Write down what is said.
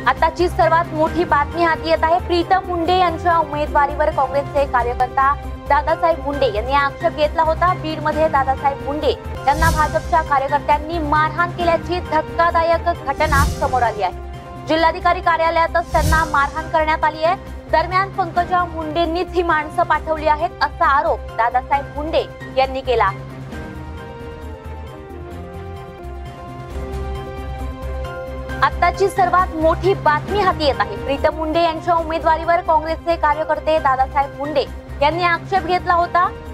आताची सर्वात मोठी बातमी हाती येत आहे। प्रीतम मुंडे यांच्या उमेदवारीवर काँग्रेसचे कार्यकर्ता दादासाहेब मुंडे यांनी आक्षेप घेतला होता। बीडमध्ये दादासाहेब मुंडे यांना भाजपच्या कार्यकर्त्यांनी मारहाण केल्याची धक्कादायक घटना समोर आली आहे। जिल्हाधिकारी कार्यालयातच त्यांना मारहाण करण्यात आली आहे। दरम्यान पंकजा मुंडेंनीच ही माणसं पाठवली आहेत असा आरोप दादासाहेब मुंडे यांनी केला। आताची सर्वात मोठी बातमी हाती येत आहे। प्रीतम मुंडे यांच्या उमेदवारीवर काँग्रेसचे कार्यकर्ते दादासाहेब मुंडे यांनी आक्षेप घेतला होता।